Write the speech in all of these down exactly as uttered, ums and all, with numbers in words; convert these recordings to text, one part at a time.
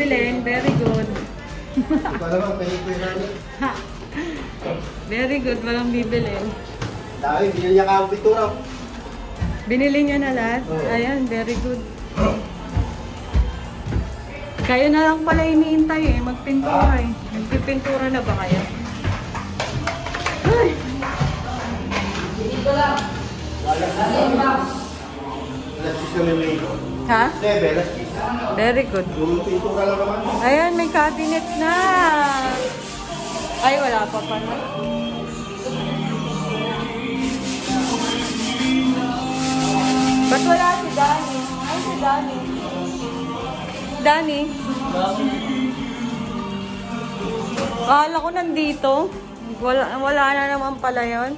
bibilin. Very good. Very good. Walang bibilin. Dahil, binili niya ka ang pintura. Binili niya na lahat? Oh. Ayan, very good. Kayo na lang pala iniintay eh. Magpintura eh. Magpipintura na ba kayo? Ay! Dito lang. Ha? Very good. Ayan, may cabinet na. Ay, wala pa pa na. Ba't wala si Danny? Ay, si Danny. Danny? Akala ko nandito. Wala, wala na naman pala yun.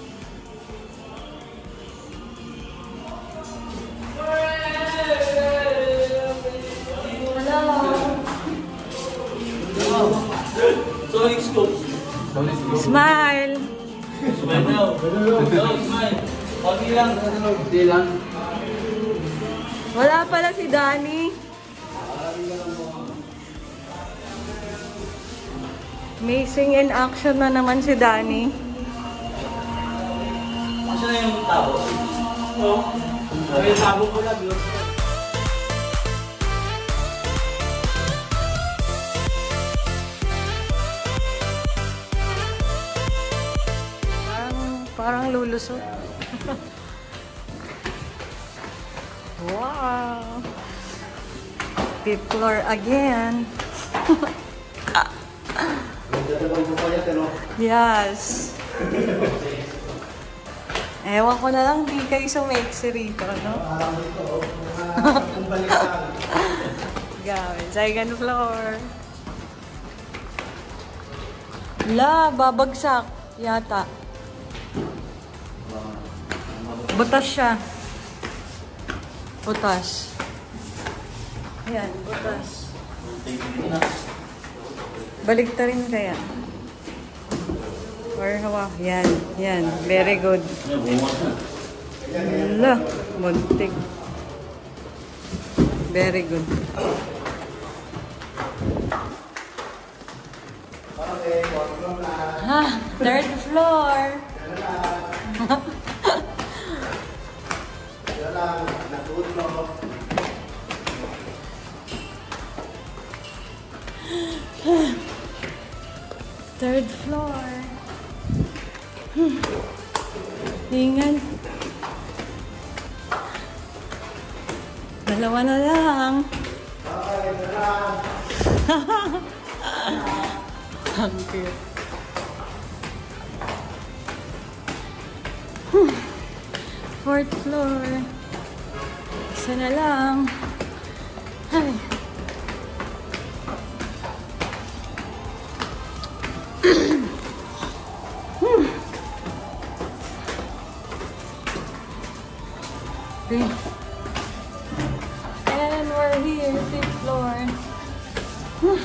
Sonic scopes. Smile. Smile now. No, smile. Konti lang. Konti lang. Wala pala si Danny. Missing in action na naman si Danny. Asa na yung tabo? Oo. Yung tabo ko lang yun. Parang lulusot. Wow! Fifth floor again. Yes. Ewan ko na lang, di kayo sumeksi rito, no? Gawin. Second floor. La, babagsak. Yata. Butas siya. Butas. Ayan, butas. Balik ta rin kaya. Or hawa. Yan, yan. Very good. Ala, muntik. Very good. Ha, third floor. Third floor. Hmm. Ingat. Dalawa na lang. Ang cute. Hmm. Fourth floor. Isa na lang. Ay. Hmm. Okay. And we're here, fifth floor. Hmm.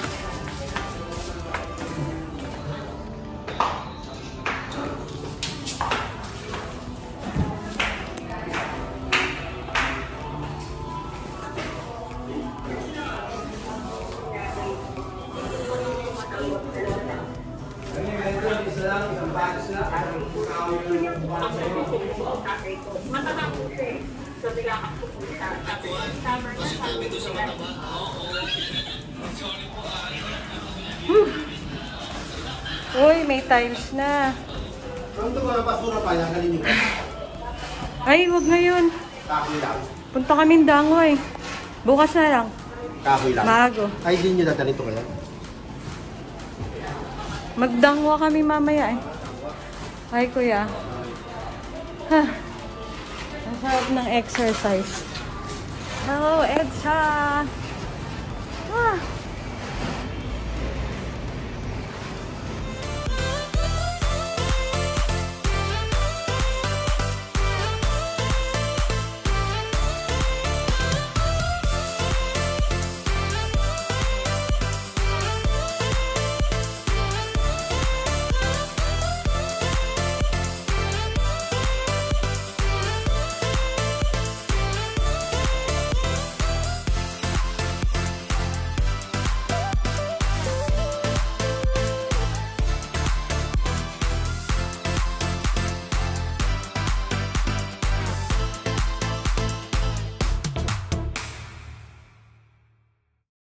Hmm. Uy, may tiles na. Ay, wag ngayon. Punta kami Dangoy. Bukas na lang. Kahoy lang. Maago. Ay, di nyo dadalhin ito kaya? Magdangwa kami mamaya eh. Ay, kuya. Ha. Ang sarap ng exercise. Hello, Edsa. Ah.